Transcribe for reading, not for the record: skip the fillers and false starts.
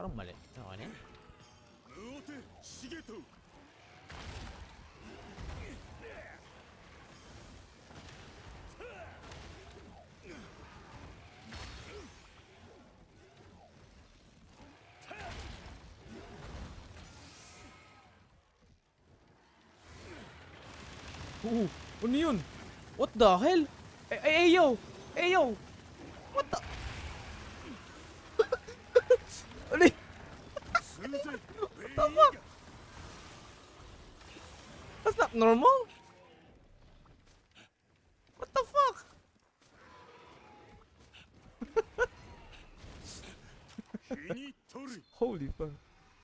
Parang mali. Ano yan? Ano yun? What the hell? Yo! Yo! What the? Ano yun? What the fuck? That's not normal.